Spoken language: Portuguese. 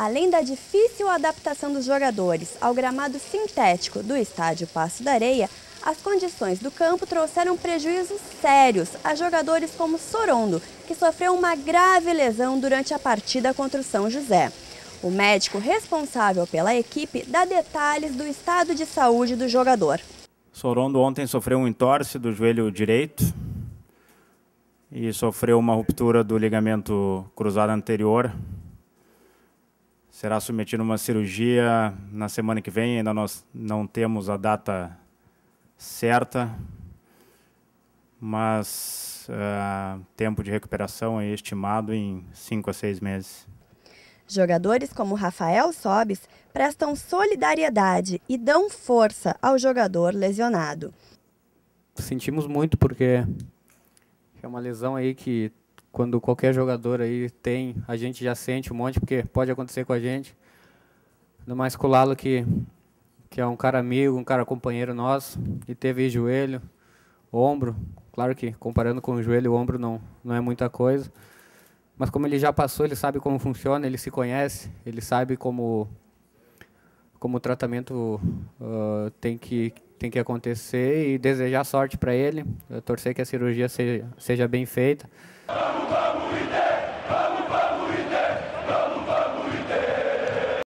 Além da difícil adaptação dos jogadores ao gramado sintético do estádio Paço da Areia, as condições do campo trouxeram prejuízos sérios a jogadores como Sorondo, que sofreu uma grave lesão durante a partida contra o São José. O médico responsável pela equipe dá detalhes do estado de saúde do jogador. Sorondo ontem sofreu um entorse do joelho direito e sofreu uma ruptura do ligamento cruzado anterior. Será submetido a uma cirurgia na semana que vem, ainda nós não temos a data certa, mas tempo de recuperação é estimado em 5 a 6 meses. Jogadores como Rafael Sobis prestam solidariedade e dão força ao jogador lesionado. Sentimos muito porque é uma lesão aí que quando qualquer jogador aí tem, a gente já sente um monte, porque pode acontecer com a gente. No mais com o Lalo, que é um cara amigo, um cara companheiro nosso, e teve joelho, ombro. Claro que comparando com o joelho e o ombro não é muita coisa. Mas como ele já passou, ele sabe como funciona, ele se conhece, ele sabe como o tratamento tem que acontecer, e desejar sorte para ele, torcer que a cirurgia seja bem feita.